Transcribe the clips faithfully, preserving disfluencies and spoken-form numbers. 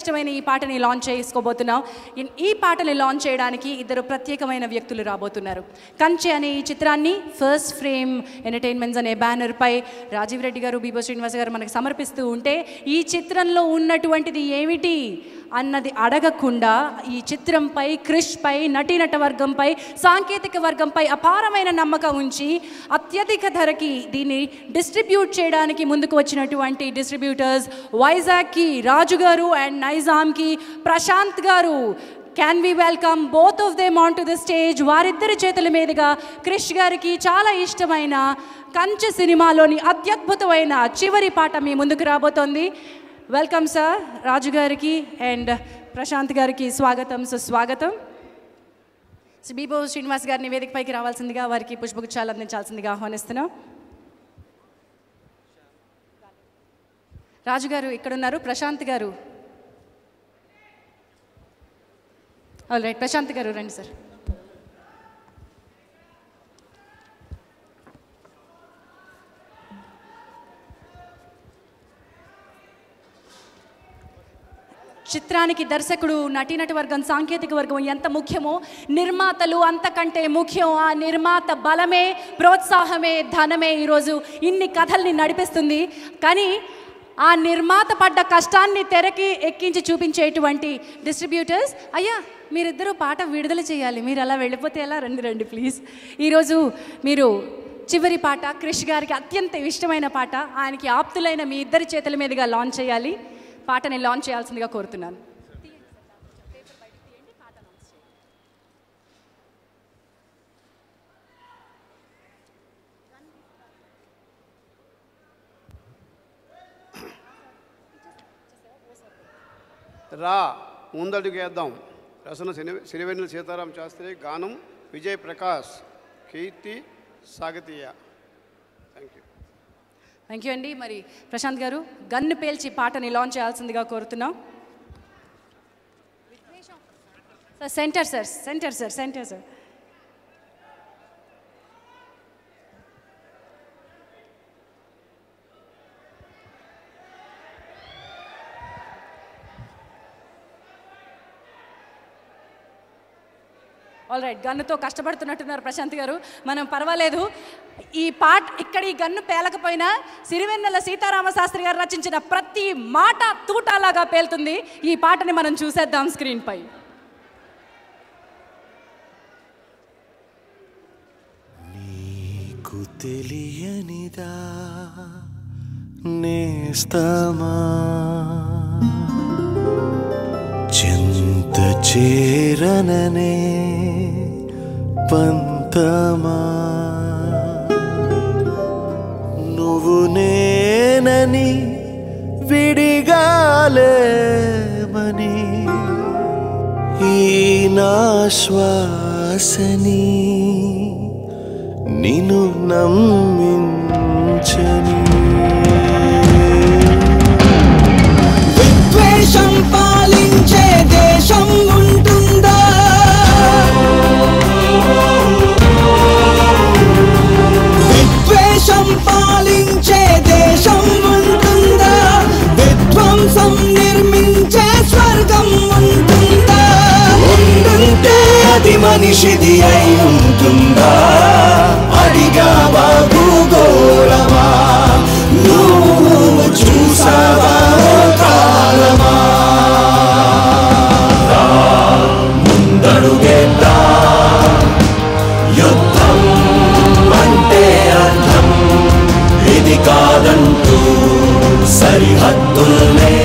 ఇష్టమైన ఈ పాటని లాంచ్ చేసుకోబోతున్నాం. ఈ పాటని లాంచ్ చేయడానికి ఇద్దరు ప్రత్యేకమైన వ్యక్తులు రాబోతున్నారు. కంచె అనే ఈ చిత్రాన్ని ఫస్ట్ ఫ్రేమ్ ఎంటర్టైన్మెంట్స్ అనే బ్యానర్పై రాజీవ్ రెడ్డి గారు, బీబో శ్రీనివాస్ గారు మనకు సమర్పిస్తూ ఉంటే, ఈ చిత్రంలో ఉన్నటువంటిది ఏమిటి అన్నది అడగకుండా ఈ చిత్రంపై, క్రిష్పై, నటీనట వర్గంపై, సాంకేతిక వర్గంపై అపారమైన నమ్మకం ఉంచి అత్యధిక ధరకి దీన్ని డిస్ట్రిబ్యూట్ చేయడానికి ముందుకు వచ్చినటువంటి డిస్ట్రిబ్యూటర్స్ వైజాగ్కి రాజు గారు అండ్ నైజాంకి ప్రశాంత్ గారు. Can we welcome both of them on to the stage. వారిద్దరి చేతుల మీదుగా క్రిష్ గారికి చాలా ఇష్టమైన కంచె సినిమాలోని అత్యద్భుతమైన చివరి పాట మీ ముందుకు రాబోతోంది. Welcome sir. రాజు గారికి అండ్ ప్రశాంత్ గారికి స్వాగతం, సుస్వాగతం. బీబో శ్రీనివాస్ గారిని వేదికపైకి రావాల్సిందిగా, వారికి పుష్పగుచ్చాలు అందించాల్సిందిగా ఆహ్వానిస్తున్నాం. రాజు గారు ఇక్కడున్నారు, ప్రశాంత్ గారు. ఆల్ రైట్, ప్రశాంత్ గారు రండి సార్. చిత్రానికి దర్శకుడు, నటీనట వర్గం, సాంకేతిక వర్గం ఎంత ముఖ్యమో నిర్మాతలు అంతకంటే ముఖ్యం. ఆ నిర్మాత బలమే, ప్రోత్సాహమే, ధనమే ఈరోజు ఇన్ని కథల్ని నడిపిస్తుంది. కానీ ఆ నిర్మాత పడ్డ కష్టాన్ని తెరకి ఎక్కించి చూపించేటువంటి డిస్ట్రిబ్యూటర్స్, అయ్యా మీరిద్దరూ పాట విడుదల చేయాలి, మీరు అలా వెళ్ళిపోతే ఎలా, రండి రండి ప్లీజ్. ఈరోజు మీరు చివరి పాట, క్రిష్ గారికి అత్యంత ఇష్టమైన పాట, ఆయనకి ఆప్తులైన మీ ఇద్దరి చేతుల మీదుగా లాంచ్ చేయాలి. పాటని లాంచ్ చేయాల్సిందిగా కోరుతున్నాను. రా ముందడుగేద్దాం. రచన సిరివెన్నెల సీతారామ శాస్త్రి, గానం Vijay Prakash, Keerthi Sagathia. Thank you. Thank you అండి. మరి ప్రశాంత్ గారు గన్ను పేల్చి పాటని లాంచ్ చేయాల్సిందిగా కోరుతున్నాం. Sir center sir center sir center sir all right, గన్నుతో కష్టపడుతున్నట్టున్నారు ప్రశాంత్ గారు. మనం పర్వాలేదు, ఈ పాట ఇక్కడ ఈ గన్ను పేలకపోయినా సిరివెన్నెల సీతారామ శాస్త్రి గారు రచించిన ప్రతి మాట తూటాలాగా పేలుతుంది. ఈ పాటని మనం చూసేద్దాం స్క్రీన్ పై. నీకు తెలియనిదా నేస్తమా, చింత చేరననే పంతమా, నువ్వు నేనని విడిగాలేమని ఈ నా శ్వాసని నిన్ను నమ్మించని. విద్వేషం పాలించే దేశం ఉంటుందా, విద్వేషం పాలించే దేశం ఉంటుందా, విధ్వంసం నిర్మించే స్వర్గం ఉంటుందా, ఉంటుంటే అది మనిషిది అయి ఉంటుందా, అడిగావా భూగోళమా, నువ్వు చూసావా కాలమా. ముందడుగేద్దా యుద్ధం అంటే అర్థం, ఇది కాదంటూ సరిహద్దుల్నే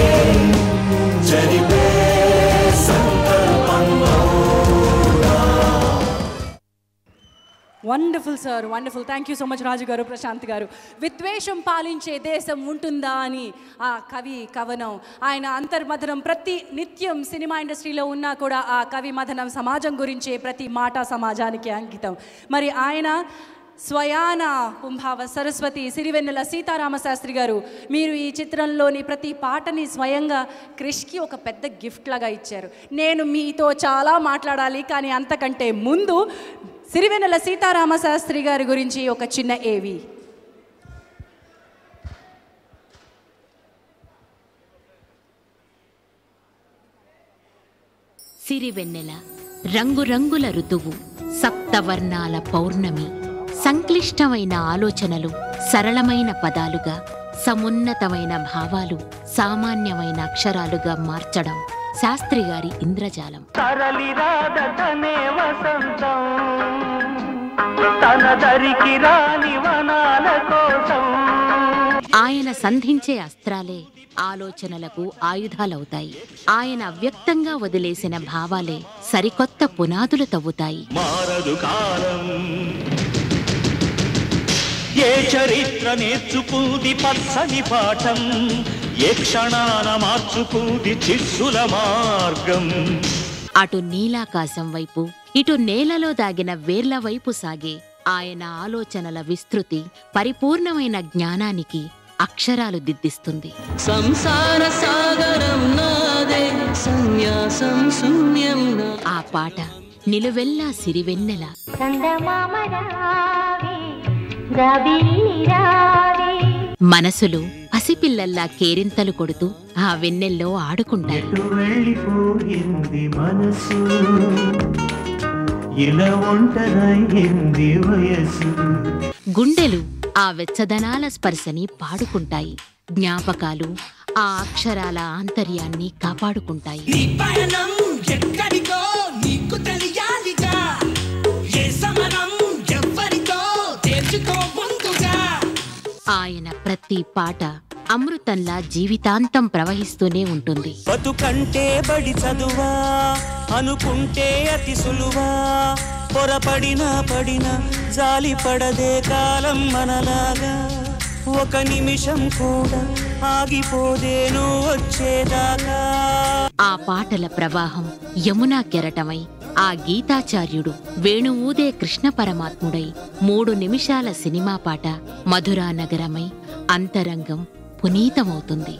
జరిపే సంకల్పంలో. Wonderful sir, wonderful. Thank you so much Raju గారు, ప్రశాంత్ గారు. విద్వేషం పాలించే దేశం ఉంటుందా అని ఆ కవి కవనం, ఆయన అంతర్మథనం ప్రతి నిత్యం సినిమా ఇండస్ట్రీలో ఉన్నా కూడా ఆ కవి మథనం సమాజం గురించే, ప్రతి మాట సమాజానికి అంకితం. మరి ఆయన స్వయాన కుంభావ సరస్వతి సిరివెన్నెల సీతారామ శాస్త్రి గారు, మీరు ఈ చిత్రంలోని ప్రతి పాటని స్వయంగా క్రిష్కి ఒక పెద్ద గిఫ్ట్ లాగా ఇచ్చారు. నేను మీతో చాలా మాట్లాడాలి, కానీ అంతకంటే ముందు సిరివెన్నెల సీతారామ శాస్త్రి గారి గురించి ఒక చిన్న ఏవి. సిరివెన్నెల, రంగురంగుల ఋతువు, సప్తవర్ణాల పౌర్ణమి, సంక్లిష్టమైన ఆలోచనలు సరళమైన పదాలుగా, సమున్నతమైన భావాలు సామాన్యమైన అక్షరాలుగా మార్చడం శాస్త్రిగారి ఇంద్రజాలం. తరలిరాదనే వసంతం తన దరికి రాని వనాల కోసం. ఆయన సంధించే అస్త్రాలే ఆలోచనలకు ఆయుధాలవుతాయి. ఆయన అవ్యక్తంగా వదిలేసిన భావాలే సరికొత్త పునాదులు తవ్వుతాయి. మారదు కాలం, ఏ చరిత్ర నేర్చుకుంది పచ్చని పాఠం, ఏ క్షణాన మార్చుకుంది చిస్సుల మార్గం. అటు నీలాకాశం వైపు, ఇటు నేలలో దాగిన వేర్ల వైపు సాగే ఆయన ఆలోచనల విస్తృతి పరిపూర్ణమైన జ్ఞానానికి అక్షరాలు దిద్దిస్తుంది. సంసార సాగరం నాదే, సన్యాసం శూన్యం నా. ఆ పాట నిలువెల్లా సిరివెన్నెల. మనసులు పసిపిల్లల్లా కేరింతలు కొడుతూ ఆ వెన్నెల్లో ఆడుకుంటాయి. వెళ్ళిపోయింది మనసు, ఇలా ఒంటరైంది వయసు. గుండెలు ఆ వెచ్చదనాల స్పర్శని పాడుకుంటాయి. జ్ఞాపకాలు ఆ అక్షరాల ఆంతర్యాన్ని కాపాడుకుంటాయి. ఆయన ప్రతి పాట అమృతంలా జీవితాంతం ప్రవహిస్తూనే ఉంటుంది. బతుకంటే బడి చదువా అనుకుంటే అతి సులువా, పొరపడినా పడినా జాలి పడదే కాలం మనలాగా, ఒక నిమిషం కూడా ఆగిపోదేను వచ్చేదాకా. ఆ పాటల ప్రవాహం యమునా కెరటమై, ఆ గీతాచార్యుడు వేణువూదే కృష్ణ పరమాత్ముడై, మూడు నిమిషాల సినిమా పాట మధురానగరమై అంతరంగం పునీతమవుతుంది.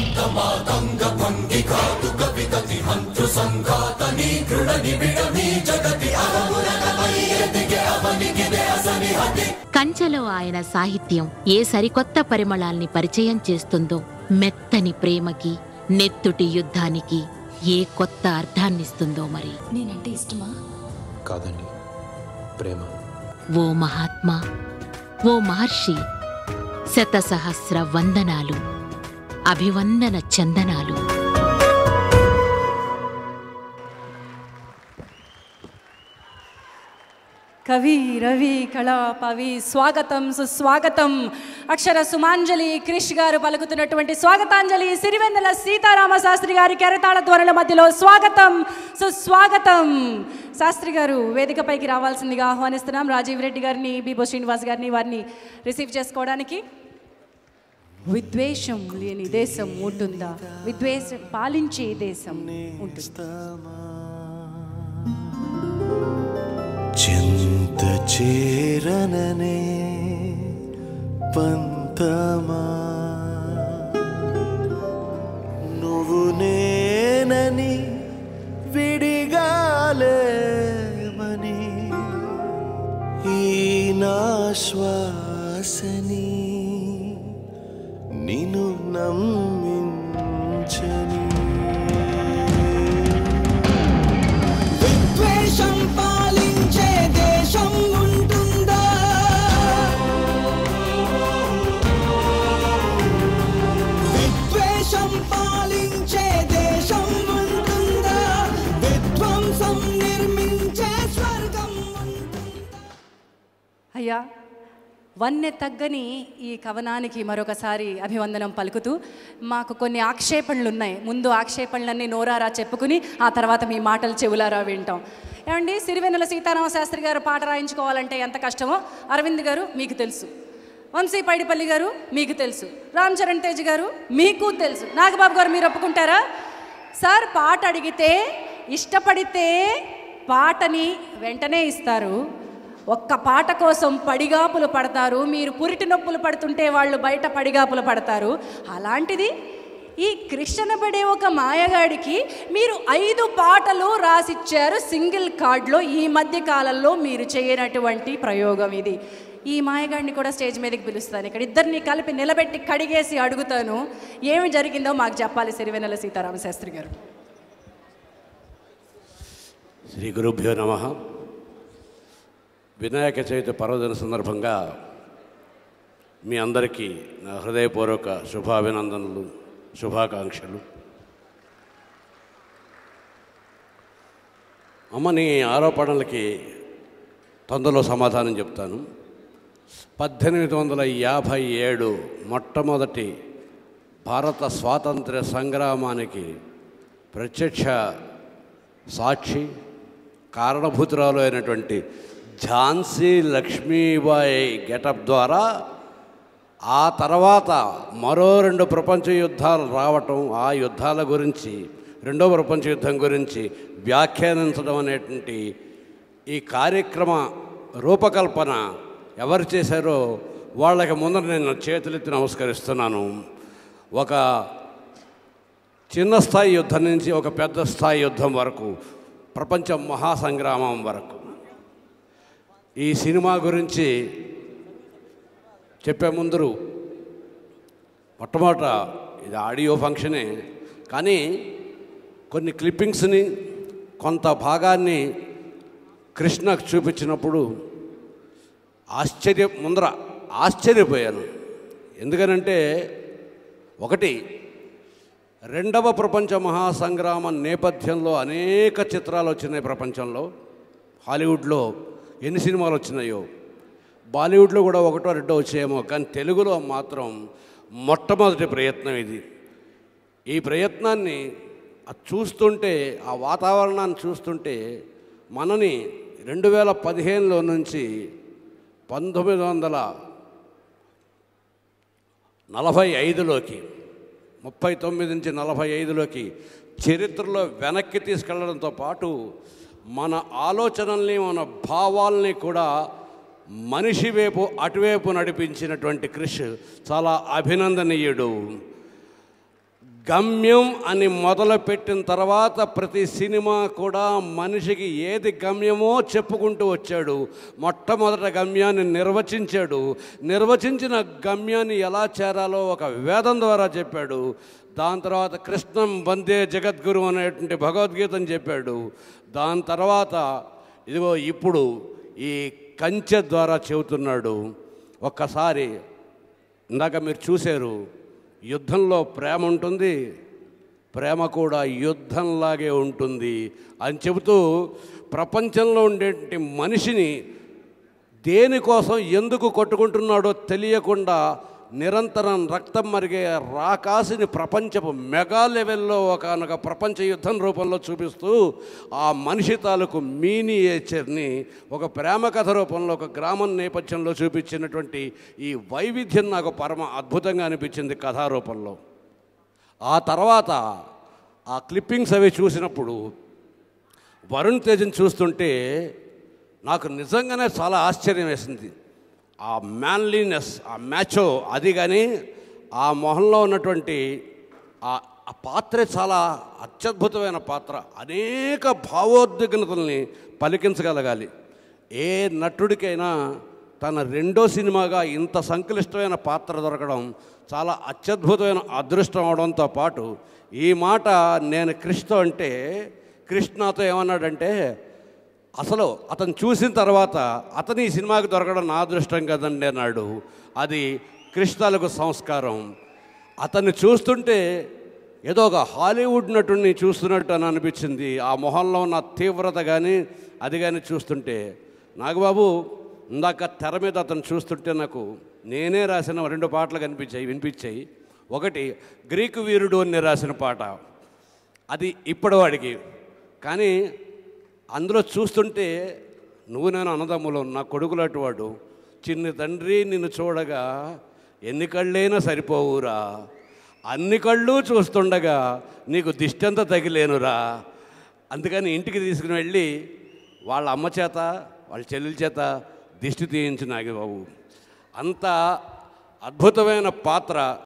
కంచెలో ఆయన సాహిత్యం ఏ సరికొత్త పరిమళాల్ని పరిచయం చేస్తుందో, మెత్తని ప్రేమకి, నెత్తుటి యుద్ధానికి ఏ కొత్త అర్థాన్నిస్తుందో మరి. నేనంటే ఇష్టమా? కాదండి, ప్రేమ. ఓ మహాత్మా, ఓ మహర్షి, శతసహస్ర వందనాలు, అభివందన చందనాలు. కవి రవి కళాపవి స్వాగతం సుస్వాగతం. అక్షర సుమాంజలి క్రిష్ గారు పలుకుతున్నటువంటి స్వాగతాంజలి సిరివెన్నెల సీతారామ శాస్త్రి గారి కెరతాళ ధ్వనుల మధ్యలో స్వాగతం సుస్వాగతం. శాస్త్రి గారు వేదికపైకి రావాల్సిందిగా ఆహ్వానిస్తున్నాం. రాజీవ్ రెడ్డి గారిని, బీబో శ్రీనివాస్ గారిని వారిని రిసీవ్ చేసుకోవడానికి. విద్వేషం లేని దేశం ఉంటుందా? విద్వేషం పాలించే దేశం ఉంటుందా? చింత చేరననే పంతమా, నువ్వు నేనని విడిగాలేమని, ఈ నా శ్వాసని నిన్ను నమ్మించని. విద్వేషం పాలించే దేశం ఉంటుందా? విద్వేషం పాలించే దేశం ఉంటుందా? విధ్వంసం నిర్మించే స్వర్గం ఉంటుందా? అయ్యా, వన్నె తగ్గని ఈ కవనానికి మరొకసారి అభివందనం పలుకుతూ, మాకు కొన్ని ఆక్షేపణలు ఉన్నాయి. ముందు ఆక్షేపణలన్నీ నోరారా చెప్పుకుని ఆ తర్వాత మీ మాటలు చెవులారా వింటాం. ఏమండి, సిరివెన్నెల సీతారామ శాస్త్రి గారు పాట రాయించుకోవాలంటే ఎంత కష్టమో అరవింద్ గారు మీకు తెలుసు, వంశీ పైడిపల్లి గారు మీకు తెలుసు, రామ్ చరణ్ తేజ్ గారు మీకు తెలుసు, నాగబాబు గారు మీరు ఒప్పుకుంటారా? సార్, పాట అడిగితే ఇష్టపడితే పాటని వెంటనే ఇస్తారు, ఒక్క పాట కోసం పడిగాపులు పడతారు. మీరు పురిటి నొప్పులు పడుతుంటే వాళ్ళు బయట పడిగాపులు పడతారు. అలాంటిది ఈ కృష్ణబడే ఒక మాయగాడికి మీరు ఐదు పాటలు రాసిచ్చారు సింగిల్ కార్డ్లో. ఈ మధ్య కాలంలో మీరు చేయనటువంటి ప్రయోగం ఇది. ఈ మాయగాడిని కూడా స్టేజ్ మీదకి పిలుస్తాను. ఇక్కడ ఇద్దరిని కలిపి నిలబెట్టి కడిగేసి అడుగుతాను, ఏమి జరిగిందో మాకు చెప్పాలి సిరివెన్నెల సీతారామ శాస్త్రి గారు. శ్రీ గురుభ్యో నమః. వినాయక చవితి పర్వదిన సందర్భంగా మీ అందరికీ నా హృదయపూర్వక శుభాభినందనలు, శుభాకాంక్షలు. అమ్మ, నీ ఆరోపణలకి తొందరలో సమాధానం చెప్తాను. పద్దెనిమిది వందల యాభై ఏడు మొట్టమొదటి భారత స్వాతంత్ర్య సంగ్రామానికి ప్రత్యక్ష సాక్షి, కారణభూతురాలు అయినటువంటి ఝాన్సీ లక్ష్మీబాయి గెటప్ ద్వారా ఆ తర్వాత మరో రెండు ప్రపంచ యుద్ధాలు రావటం, ఆ యుద్ధాల గురించి, రెండో ప్రపంచ యుద్ధం గురించి వ్యాఖ్యానించడం అనేటువంటి ఈ కార్యక్రమ రూపకల్పన ఎవరు చేశారో వాళ్ళకి ముందర నేను చేతులెత్తి నమస్కరిస్తున్నాను. ఒక చిన్న స్థాయి యుద్ధం నుంచి ఒక పెద్ద స్థాయి యుద్ధం వరకు, ప్రపంచ మహాసంగ్రామం వరకు. ఈ సినిమా గురించి చెప్పే ముందు మొట్టమొదట ఇది ఆడియో ఫంక్షనే, కానీ కొన్ని క్లిప్పింగ్స్ని, కొంత భాగాన్ని కృష్ణకు చూపించినప్పుడు ఆశ్చర్య ముందర ఆశ్చర్యపోయాను. ఎందుకనంటే, ఒకటి, రెండవ ప్రపంచ మహాసంగ్రామం నేపథ్యంలో అనేక చిత్రాలు వచ్చినాయి ప్రపంచంలో. హాలీవుడ్లో ఎన్ని సినిమాలు వచ్చినాయో, బాలీవుడ్లో కూడా ఒకటో రెండో వచ్చాయేమో, కానీ తెలుగులో మాత్రం మొట్టమొదటి ప్రయత్నం ఇది. ఈ ప్రయత్నాన్ని అది చూస్తుంటే, ఆ వాతావరణాన్ని చూస్తుంటే మనని రెండు వేల పదిహేనులో నుంచి పంతొమ్మిది వందల నలభై ఐదులోకి ముప్పై తొమ్మిది నుంచి నలభై ఐదులోకి చరిత్రలో వెనక్కి తీసుకెళ్లడంతో పాటు మన ఆలోచనల్ని, మన భావాల్ని కూడా మనిషి వైపు అటువైపు నడిపించినటువంటి క్రిష్ చాలా అభినందనీయుడు. గమ్యం అని మొదలుపెట్టిన తర్వాత ప్రతి సినిమా కూడా మనిషికి ఏది గమ్యమో చెప్పుకుంటూ వచ్చాడు. మొట్టమొదట గమ్యాన్ని నిర్వచించాడు. నిర్వచించిన గమ్యాన్ని ఎలా చేరాలో ఒక వేదం ద్వారా చెప్పాడు. దాని తర్వాత కృష్ణం వందే జగద్గురు అనేటువంటి భగవద్గీతని చెప్పాడు. దాని తర్వాత ఇదిగో ఇప్పుడు ఈ కంచె ద్వారా చెబుతున్నాడు. ఒక్కసారి ఇందాక మీరు చూశారు, యుద్ధంలో ప్రేమ ఉంటుంది, ప్రేమ కూడా యుద్ధంలాగే ఉంటుంది అని చెబుతూ ప్రపంచంలో ఉండేటువంటి మనిషిని దేనికోసం ఎందుకు కొట్టుకుంటున్నాడో తెలియకుండా నిరంతరం రక్తం మరిగే రాకాసిని ప్రపంచపు మెగా లెవెల్లో ఒకనొక ప్రపంచ యుద్ధం రూపంలో చూపిస్తూ ఆ మనిషి తాలూకు మీనియేచర్ని ఒక ప్రేమ కథ రూపంలో ఒక గ్రామం నేపథ్యంలో చూపించినటువంటి ఈ వైవిధ్యం నాకు పరమ అద్భుతంగా అనిపించింది కథారూపంలో. ఆ తర్వాత ఆ క్లిప్పింగ్స్ అవి చూసినప్పుడు వరుణ్ తేజ్ని చూస్తుంటే నాకు నిజంగానే చాలా ఆశ్చర్యం వేసింది. ఆ మ్యాన్లీనెస్, ఆ మ్యాచో అది, కానీ ఆ మొహంలో ఉన్నటువంటి ఆ పాత్రే చాలా అత్యద్భుతమైన పాత్ర. అనేక భావోద్విగ్నతల్ని పలికించగలగాలి. ఏ నటుడికైనా తన రెండో సినిమాగా ఇంత సంక్లిష్టమైన పాత్ర దొరకడం చాలా అత్యద్భుతమైన అదృష్టం అవడంతో పాటు, ఈ మాట నేను కృష్ణతో అంటే, కృష్ణతో ఏమన్నాడంటే, అసలు అతను చూసిన తర్వాత అతని ఈ సినిమాకి దొరకడం నా అదృష్టం కదండి అన్నాడు. అది కృష్ణాలకు సంస్కారం. అతన్ని చూస్తుంటే ఏదో ఒక హాలీవుడ్ నటుడిని చూస్తున్నట్టు అని అనిపించింది. ఆ మొహంలో ఉన్న తీవ్రత కానీ అది కానీ చూస్తుంటే, నాగబాబు ఇందాక తెర మీద అతను చూస్తుంటే నాకు నేనే రాసిన రెండు పాటలు కనిపించాయి, వినిపించాయి. ఒకటి గ్రీకు వీరుడు అని రాసిన పాట, అది ఇప్పటివాడికి, కానీ అందులో చూస్తుంటే నువ్వు నేను అన్నదమ్ములు, నా కొడుకులాంటి వాడు, చిన్ని తండ్రి నిన్ను చూడగా ఎన్ని కళ్ళైనా సరిపోవురా, అన్ని కళ్ళు చూస్తుండగా నీకు దిష్టంతా తగిలేనురా. అందుకని ఇంటికి తీసుకుని వెళ్ళి వాళ్ళ అమ్మ చేత, వాళ్ళ చెల్లెల చేత దిష్టి తీయించు నాగబాబు. అంత అద్భుతమైన పాత్ర